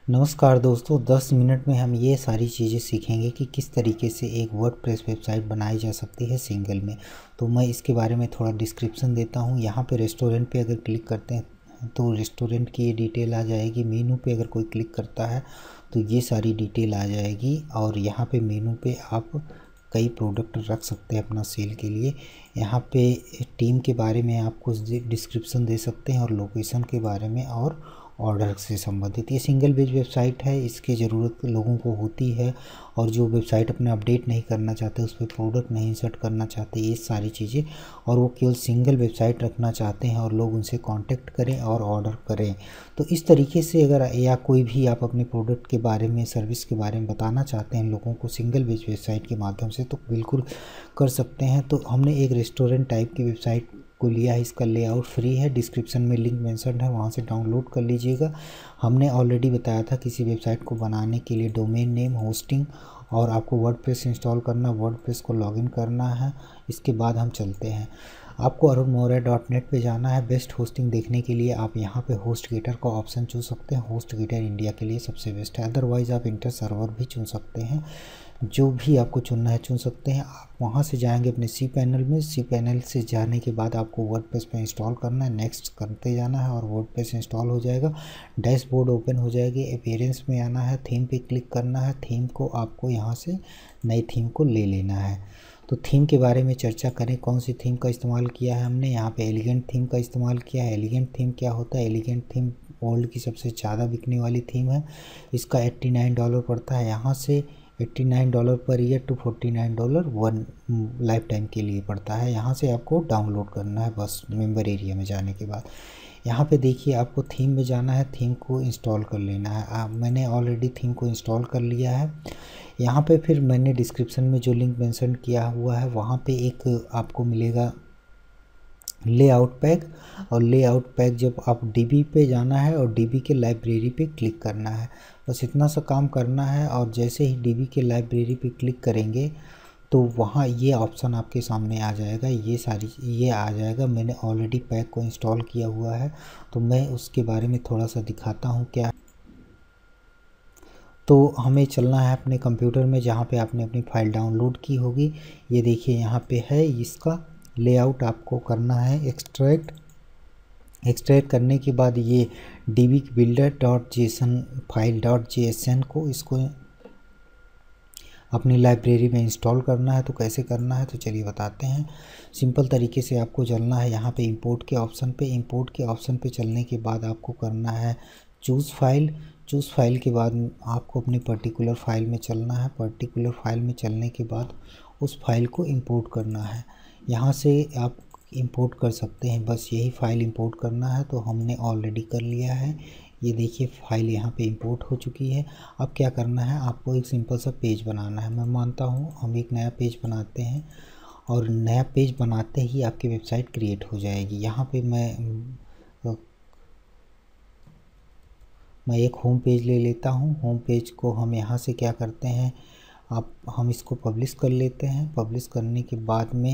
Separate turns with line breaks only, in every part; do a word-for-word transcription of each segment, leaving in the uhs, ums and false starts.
नमस्कार दोस्तों, दस मिनट में हम ये सारी चीज़ें सीखेंगे कि किस तरीके से एक वर्डप्रेस वेबसाइट बनाई जा सकती है सिंगल में। तो मैं इसके बारे में थोड़ा डिस्क्रिप्शन देता हूँ। यहाँ पे रेस्टोरेंट पे अगर क्लिक करते हैं तो रेस्टोरेंट की ये डिटेल आ जाएगी। मेनू पे अगर कोई क्लिक करता है तो ये सारी डिटेल आ जाएगी और यहाँ पे मेनू पे आप कई प्रोडक्ट रख सकते हैं अपना सेल के लिए। यहाँ पे टीम के बारे में आप कुछ डिस्क्रिप्शन दे सकते हैं और लोकेशन के बारे में और ऑर्डर से संबंधित। ये सिंगल पेज वेबसाइट है, इसकी ज़रूरत लोगों को होती है और जो वेबसाइट अपना अपडेट नहीं करना चाहते, उस पर प्रोडक्ट नहीं इंसर्ट करना चाहते, ये सारी चीज़ें, और वो केवल सिंगल वेबसाइट रखना चाहते हैं और लोग उनसे कांटेक्ट करें और ऑर्डर करें। तो इस तरीके से अगर या कोई भी आप अपने प्रोडक्ट के बारे में, सर्विस के बारे में बताना चाहते हैं लोगों को सिंगल पेज वेबसाइट के माध्यम से, तो बिल्कुल कर सकते हैं। तो हमने एक रेस्टोरेंट टाइप की वेबसाइट को लिया है। इसका लेआउट फ्री है, डिस्क्रिप्शन में लिंक मेंशन है, वहाँ से डाउनलोड कर लीजिएगा। हमने ऑलरेडी बताया था किसी वेबसाइट को बनाने के लिए डोमेन नेम, होस्टिंग और आपको वर्डप्रेस इंस्टॉल करना, वर्डप्रेस को लॉगिन करना है। इसके बाद हम चलते हैं। आपको अरुण मौर्य डॉट नेट पर जाना है। बेस्ट होस्टिंग देखने के लिए आप यहाँ पे होस्ट गेटर का ऑप्शन चुन सकते हैं। होस्ट गेटर इंडिया के लिए सबसे बेस्ट है, अदरवाइज़ आप इंटर सर्वर भी चुन सकते हैं। जो भी आपको चुनना है चुन सकते हैं। आप वहाँ से जाएंगे अपने सी पैनल में। सी पैनल से जाने के बाद आपको वर्डप्रेस पे इंस्टॉल करना है, नेक्स्ट करते जाना है और वर्डप्रेस इंस्टॉल हो जाएगा। डैशबोर्ड ओपन हो जाएगी। अपीयरेंस में आना है, थीम पे क्लिक करना है। थीम को आपको यहाँ से नई थीम को ले लेना है। तो थीम के बारे में चर्चा करें, कौन सी थीम का इस्तेमाल किया है हमने। यहाँ पे एलिगेंट थीम का इस्तेमाल किया है। एलिगेंट थीम क्या होता है? एलिगेंट थीम वर्ल्ड की सबसे ज़्यादा बिकने वाली थीम है। इसका एट्टी नाइन डॉलर पड़ता है। यहाँ से eighty nine dollar per year to forty nine dollar one lifetime के लिए पड़ता है। यहाँ से आपको डाउनलोड करना है बस मेंबर एरिया में जाने के बाद। यहाँ पे देखिए आपको थीम में जाना है, थीम को इंस्टॉल कर लेना है। आ, मैंने ऑलरेडी थीम को इंस्टॉल कर लिया है। यहाँ पे फिर मैंने डिस्क्रिप्शन में जो लिंक मेंशन किया हुआ है वहाँ पे एक आपको मिलेगा लेआउट पैक, और लेआउट पैक जब आप डीबी पे जाना है और डीबी के लाइब्रेरी पे क्लिक करना है, बस इतना सा काम करना है। और जैसे ही डीबी के लाइब्रेरी पे क्लिक करेंगे तो वहाँ ये ऑप्शन आपके सामने आ जाएगा, ये सारी ये आ जाएगा। मैंने ऑलरेडी पैक को इंस्टॉल किया हुआ है तो मैं उसके बारे में थोड़ा सा दिखाता हूँ क्या। तो हमें चलना है अपने कंप्यूटर में जहाँ पे आपने अपनी फ़ाइल डाउनलोड की होगी। ये देखिए यहाँ पे है, इसका लेआउट आपको करना है एक्सट्रैक्ट। एक्सट्रैक्ट करने के बाद ये Divi builder dot JSON file dot JSN को इसको अपनी लाइब्रेरी में इंस्टॉल करना है। तो कैसे करना है तो चलिए बताते हैं। सिंपल तरीके से आपको चलना है यहाँ पे इंपोर्ट के ऑप्शन पे। इंपोर्ट के ऑप्शन पे चलने के बाद आपको करना है चूज़ फाइल। चूज़ फाइल के बाद आपको अपनी पर्टिकुलर फाइल में चलना है। पर्टिकुलर फाइल में चलने के बाद उस फाइल को इंपोर्ट करना है। यहाँ से आप इंपोर्ट कर सकते हैं, बस यही फ़ाइल इंपोर्ट करना है। तो हमने ऑलरेडी कर लिया है। ये देखिए फ़ाइल यहाँ पे इंपोर्ट हो चुकी है। अब क्या करना है, आपको एक सिंपल सा पेज बनाना है। मैं मानता हूँ हम एक नया पेज बनाते हैं और नया पेज बनाते ही आपकी वेबसाइट क्रिएट हो जाएगी। यहाँ पे मैं मैं एक होम पेज ले लेता हूँ। होम पेज को हम यहाँ से क्या करते हैं, आप हम इसको पब्लिश कर लेते हैं। पब्लिश करने के बाद में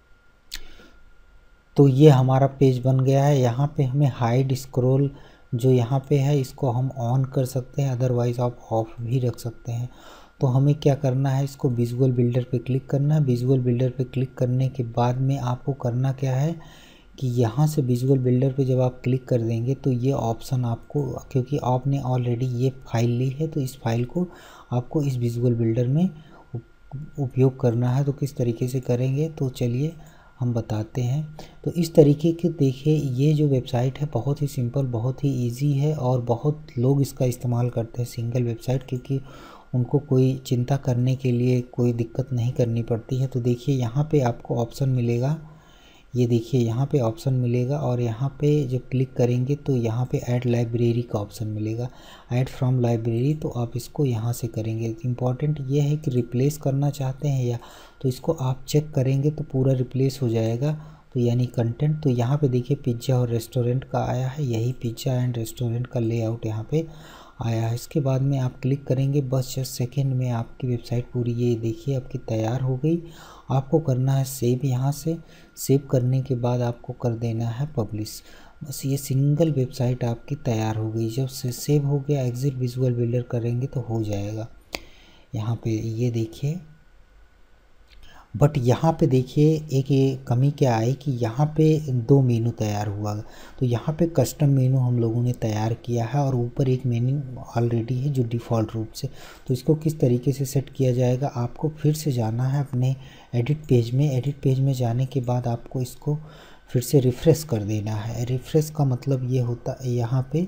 तो ये हमारा पेज बन गया है। यहाँ पे हमें हाइड स्क्रॉल जो यहाँ पे है इसको हम ऑन कर सकते हैं, अदरवाइज़ आप ऑफ भी रख सकते हैं। तो हमें क्या करना है, इसको विजुअल बिल्डर पे क्लिक करना है। विजुअल बिल्डर पे क्लिक करने के बाद में आपको करना क्या है कि यहाँ से विजुअल बिल्डर पे जब आप क्लिक कर देंगे तो ये ऑप्शन आपको, क्योंकि आपने ऑलरेडी ये फाइल ली है तो इस फाइल को आपको इस विजुअल बिल्डर में उपयोग करना है। तो किस तरीके से करेंगे तो चलिए हम बताते हैं। तो इस तरीके के देखिए ये जो वेबसाइट है बहुत ही सिंपल, बहुत ही इजी है और बहुत लोग इसका इस्तेमाल करते हैं सिंगल वेबसाइट, क्योंकि उनको कोई चिंता करने के लिए कोई दिक्कत नहीं करनी पड़ती है। तो देखिए यहाँ पे आपको ऑप्शन मिलेगा, ये देखिए यहाँ पे ऑप्शन मिलेगा और यहाँ पे जब क्लिक करेंगे तो यहाँ पे ऐड लाइब्रेरी का ऑप्शन मिलेगा, ऐड फ्रॉम लाइब्रेरी। तो आप इसको यहाँ से करेंगे। इम्पॉर्टेंट ये है कि रिप्लेस करना चाहते हैं या, तो इसको आप चेक करेंगे तो पूरा रिप्लेस हो जाएगा। तो यानी कंटेंट, तो यहाँ पे देखिए पिज़्ज़ा और रेस्टोरेंट का आया है, यही पिज़्ज़ा एंड रेस्टोरेंट का लेआउट यहाँ पे आया है। इसके बाद में आप क्लिक करेंगे, बस जस्ट सेकेंड में आपकी वेबसाइट पूरी ये देखिए आपकी तैयार हो गई। आपको करना है सेव। यहाँ से सेव करने के बाद आपको कर देना है पब्लिश। बस ये सिंगल वेबसाइट आपकी तैयार हो गई। जब से सेव हो गया एग्जिट विजुअल बिल्डर करेंगे तो हो जाएगा। यहाँ पे ये देखिए, बट यहाँ पे देखिए एक ये कमी क्या आई कि यहाँ पे दो मेनू तैयार हुआ। तो यहाँ पे कस्टम मेनू हम लोगों ने तैयार किया है और ऊपर एक मेनू ऑलरेडी है जो डिफ़ॉल्ट रूप से। तो इसको किस तरीके से सेट किया जाएगा, आपको फिर से जाना है अपने एडिट पेज में। एडिट पेज में जाने के बाद आपको इसको फिर से रिफ़्रेश कर देना है। रिफ़्रेश का मतलब ये होता है यहाँ पे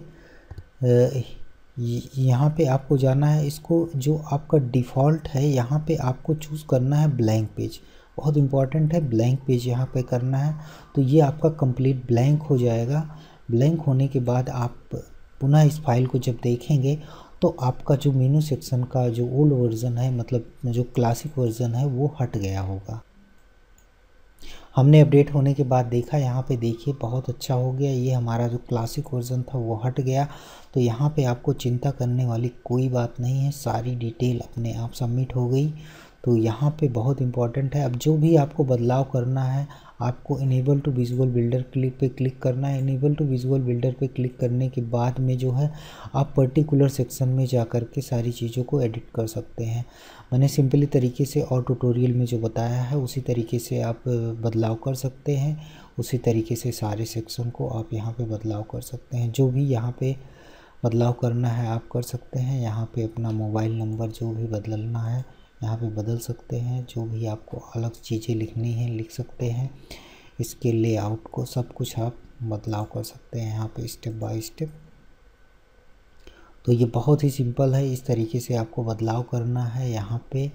यहाँ पे आपको जाना है, इसको जो आपका डिफ़ॉल्ट है यहाँ पे आपको चूज़ करना है ब्लैंक पेज। बहुत इंपॉर्टेंट है, ब्लैंक पेज यहाँ पे करना है। तो ये आपका कंप्लीट ब्लैंक हो जाएगा। ब्लैंक होने के बाद आप पुनः इस फाइल को जब देखेंगे तो आपका जो मेनू सेक्शन का जो ओल्ड वर्ज़न है, मतलब जो क्लासिक वर्ज़न है, वो हट गया होगा। हमने अपडेट होने के बाद देखा, यहाँ पे देखिए बहुत अच्छा हो गया। ये हमारा जो क्लासिक वर्ज़न था वो हट गया। तो यहाँ पे आपको चिंता करने वाली कोई बात नहीं है, सारी डिटेल अपने आप सबमिट हो गई। तो यहाँ पे बहुत इंपॉर्टेंट है, अब जो भी आपको बदलाव करना है आपको enable to visual builder click पे क्लिक करना है। इनेबल टू विजुअल बिल्डर पे क्लिक करने के बाद में जो है आप पर्टिकुलर सेक्शन में जा कर के सारी चीज़ों को एडिट कर सकते हैं। मैंने सिंपली तरीके से और ट्यूटोरियल में जो बताया है उसी तरीके से आप बदलाव कर सकते हैं। उसी तरीके से सारे सेक्शन को आप यहाँ पे बदलाव कर सकते हैं। जो भी यहाँ पे बदलाव करना है आप कर सकते हैं। यहाँ पे अपना मोबाइल नंबर जो भी बदलना है यहाँ पे बदल सकते हैं। जो भी आपको अलग चीज़ें लिखनी है लिख सकते हैं। इसके लेआउट को सब कुछ आप बदलाव कर सकते हैं यहाँ पे स्टेप बाय स्टेप। तो ये बहुत ही सिंपल है, इस तरीके से आपको बदलाव करना है यहाँ पे।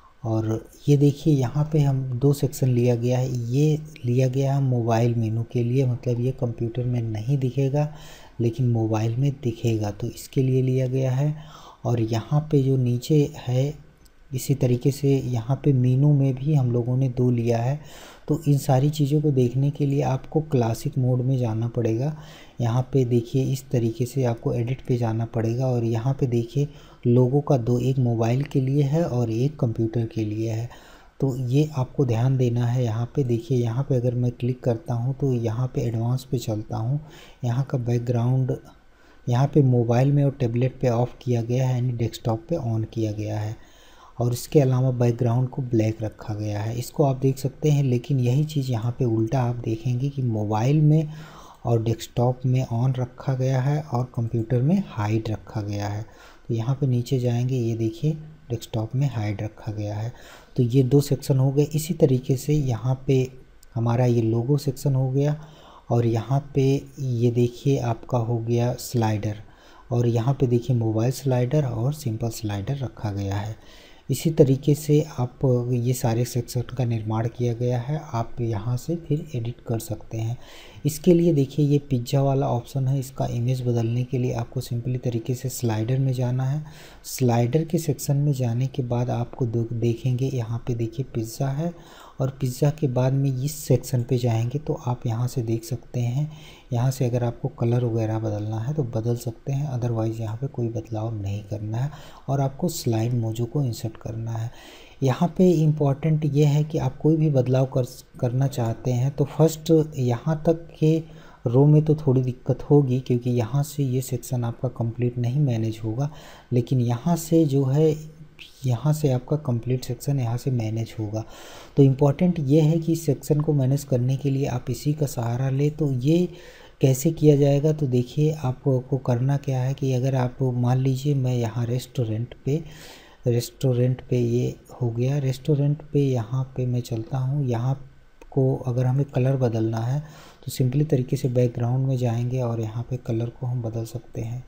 और ये देखिए यहाँ पे हम दो सेक्शन लिया गया है। ये लिया गया है मोबाइल मेनू के लिए, मतलब ये कंप्यूटर में नहीं दिखेगा लेकिन मोबाइल में दिखेगा, तो इसके लिए लिया गया है। और यहाँ पे जो नीचे है इसी तरीके से यहाँ पे मेनू में भी हम लोगों ने दो लिया है। तो इन सारी चीज़ों को देखने के लिए आपको क्लासिक मोड में जाना पड़ेगा। यहाँ पे देखिए इस तरीके से आपको एडिट पे जाना पड़ेगा और यहाँ पे देखिए लोगों का दो, एक मोबाइल के लिए है और एक कंप्यूटर के लिए है। तो ये आपको ध्यान देना है। यहाँ पे देखिए, यहाँ पे अगर मैं क्लिक करता हूँ तो यहाँ पे एडवांस पे चलता हूँ। यहाँ का बैकग्राउंड यहाँ पे मोबाइल में और टैबलेट पे ऑफ किया गया है, यानी डेस्कटॉप पे ऑन किया गया है। और इसके अलावा बैकग्राउंड को ब्लैक रखा गया है, इसको आप देख सकते हैं। लेकिन यही चीज़ यहाँ पे उल्टा आप देखेंगे कि मोबाइल में और डेस्कटॉप में ऑन रखा गया है और कंप्यूटर में हाइड रखा गया है। तो यहाँ पे नीचे जाएंगे, ये देखिए डेस्कटॉप में हाइड रखा गया है। तो ये दो सेक्शन हो गए। इसी तरीके से यहाँ पे हमारा ये लोगो सेक्शन हो गया और यहाँ पे ये देखिए आपका हो गया स्लाइडर, और यहाँ पे देखिए मोबाइल स्लाइडर और सिंपल स्लाइडर रखा गया है। इसी तरीके से आप ये सारे सेक्शन का निर्माण किया गया है। आप यहाँ से फिर एडिट कर सकते हैं। इसके लिए देखिए ये पिज़्ज़ा वाला ऑप्शन है, इसका इमेज बदलने के लिए आपको सिंपली तरीके से स्लाइडर में जाना है। स्लाइडर के सेक्शन में जाने के बाद आपको देखेंगे यहाँ पे देखिए पिज़्ज़ा है, और पिज़्ज़ा के बाद में इस सेक्शन पे जाएंगे तो आप यहाँ से देख सकते हैं। यहाँ से अगर आपको कलर वगैरह बदलना है तो बदल सकते हैं, अदरवाइज़ यहाँ पे कोई बदलाव नहीं करना है। और आपको स्लाइड मोजो को इंसर्ट करना है। यहाँ पे इम्पॉर्टेंट ये है कि आप कोई भी बदलाव कर करना चाहते हैं तो फर्स्ट यहाँ तक के रो में तो थोड़ी दिक्कत होगी, क्योंकि यहाँ से ये सेक्शन आपका कंप्लीट नहीं मैनेज होगा। लेकिन यहाँ से जो है, यहाँ से आपका कंप्लीट सेक्शन यहाँ से मैनेज होगा। तो इम्पॉर्टेंट ये है कि इस सेक्शन को मैनेज करने के लिए आप इसी का सहारा ले। तो ये कैसे किया जाएगा, तो देखिए आपको करना क्या है कि अगर आप मान लीजिए मैं यहाँ रेस्टोरेंट पे रेस्टोरेंट पे ये हो गया, रेस्टोरेंट पे यहाँ पे मैं चलता हूँ। यहाँ को अगर हमें कलर बदलना है तो सिंपली तरीके से बैकग्राउंड में जाएंगे और यहाँ पे कलर को हम बदल सकते हैं।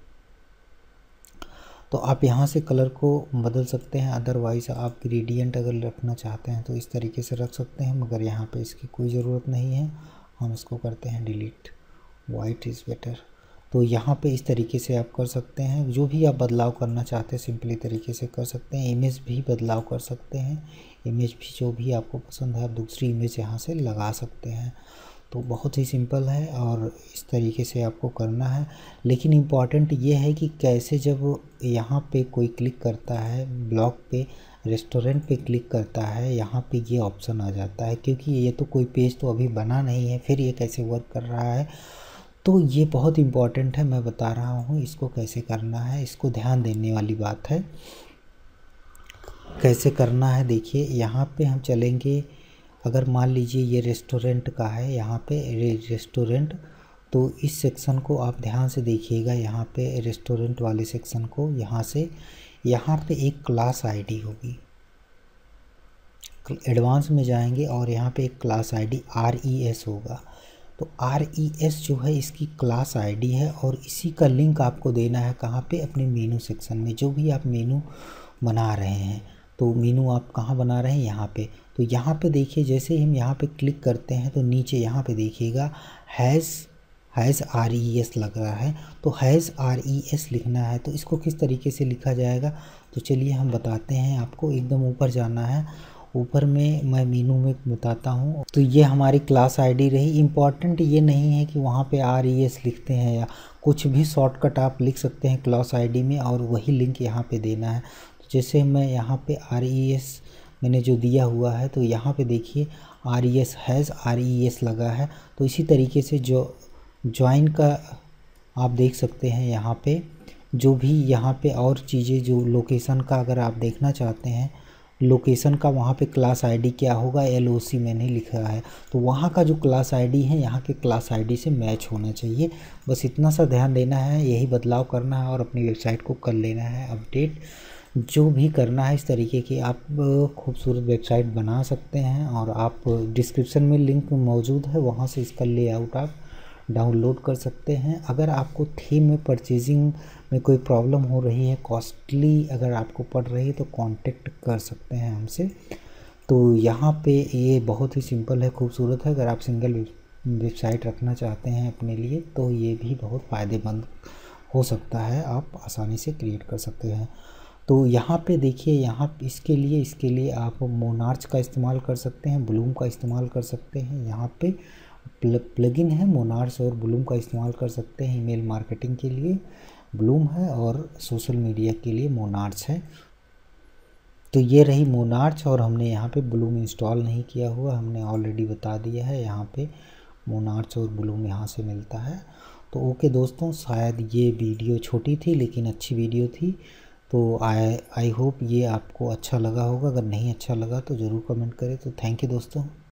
तो आप यहाँ से कलर को बदल सकते हैं, अदरवाइज़ आप ग्रेडियंट अगर रखना चाहते हैं तो इस तरीके से रख सकते हैं, मगर यहाँ पे इसकी कोई ज़रूरत नहीं है। हम इसको करते हैं डिलीट, वाइट इज़ बेटर। तो यहाँ पे इस तरीके से आप कर सकते हैं। जो भी आप बदलाव करना चाहते हैं सिंपली तरीके से कर सकते हैं। इमेज भी बदलाव कर सकते हैं, इमेज भी जो भी आपको पसंद है आप दूसरी इमेज यहाँ से लगा सकते हैं। तो बहुत ही सिंपल है और इस तरीके से आपको करना है। लेकिन इम्पॉर्टेंट ये है कि कैसे जब यहाँ पे कोई क्लिक करता है ब्लॉग पे, रेस्टोरेंट पे क्लिक करता है, यहाँ पे ये ऑप्शन आ जाता है, क्योंकि ये तो कोई पेज तो अभी बना नहीं है, फिर ये कैसे वर्क कर रहा है। तो ये बहुत इम्पॉर्टेंट है, मैं बता रहा हूँ इसको कैसे करना है, इसको ध्यान देने वाली बात है। कैसे करना है देखिए, यहाँ पे हम चलेंगे, अगर मान लीजिए ये रेस्टोरेंट का है, यहाँ पे रेस्टोरेंट, तो इस सेक्शन को आप ध्यान से देखिएगा, यहाँ पे रेस्टोरेंट वाले सेक्शन को, यहाँ से यहाँ पे एक क्लास आईडी होगी, एडवांस में जाएंगे और यहाँ पे एक class ID R E S होगा। तो आर ई एस जो है इसकी क्लास आईडी है और इसी का लिंक आपको देना है कहाँ पे, अपने मेनू सेक्शन में। जो भी आप मेनू बना रहे हैं, तो मेनू आप कहाँ बना रहे हैं, यहाँ पे। तो यहाँ पे देखिए, जैसे ही हम यहाँ पे क्लिक करते हैं तो नीचे यहाँ पे देखिएगा has has R E S लग रहा है, तो हैज़ आर ई एस लिखना है। तो इसको किस तरीके से लिखा जाएगा, तो चलिए हम बताते हैं आपको। एकदम ऊपर जाना है, ऊपर में मैं मेनू में बताता हूँ। तो ये हमारी क्लास आईडी रही। इम्पॉर्टेंट ये नहीं है कि वहाँ पे आर ई एस लिखते हैं, या कुछ भी शॉर्टकट आप लिख सकते हैं क्लास आईडी में और वही लिंक यहाँ पे देना है। तो जैसे मैं यहाँ पे आर ई एस मैंने जो दिया हुआ है, तो यहाँ पे देखिए R E S has R E S लगा है। तो इसी तरीके से जो ज्वाइन का आप देख सकते हैं, यहाँ पे जो भी यहाँ पे और चीज़ें, जो लोकेशन का अगर आप देखना चाहते हैं, लोकेशन का वहाँ पे क्लास आईडी क्या होगा, एल ओ सी मैंने लिखा है, तो वहाँ का जो क्लास आईडी है यहाँ के क्लास आईडी से मैच होना चाहिए। बस इतना सा ध्यान देना है, यही बदलाव करना है और अपनी वेबसाइट को कर लेना है अपडेट। जो भी करना है इस तरीके की आप खूबसूरत वेबसाइट बना सकते हैं, और आप डिस्क्रिप्शन में लिंक मौजूद है, वहाँ से इसका लेआउट आप डाउनलोड कर सकते हैं। अगर आपको थीम में परचेजिंग में कोई प्रॉब्लम हो रही है, कॉस्टली अगर आपको पड़ रही है, तो कांटेक्ट कर सकते हैं हमसे। तो यहाँ पे ये बहुत ही सिंपल है, खूबसूरत है। अगर आप सिंगल वेबसाइट रखना चाहते हैं अपने लिए, तो ये भी बहुत फ़ायदेमंद हो सकता है, आप आसानी से क्रिएट कर सकते हैं। तो यहाँ पे देखिए, यहाँ इसके लिए इसके लिए आप मोनार्च का इस्तेमाल कर सकते हैं, ब्लूम का इस्तेमाल कर सकते हैं। यहाँ पे प्लगइन है मोनार्च और ब्लूम का इस्तेमाल कर सकते हैं। ईमेल मार्केटिंग के लिए ब्लूम है और सोशल मीडिया के लिए मोनार्च है। तो ये रही मोनार्च, और हमने यहाँ पे ब्लूम इंस्टॉल नहीं किया हुआ, हमने ऑलरेडी बता दिया है। यहाँ पे मोनार्च और ब्लूम यहाँ से मिलता है। तो ओके दोस्तों, शायद ये वीडियो छोटी थी लेकिन अच्छी वीडियो थी। तो आई आई होप ये आपको अच्छा लगा होगा। अगर नहीं अच्छा लगा तो ज़रूर कमेंट करें। तो थैंक यू दोस्तों।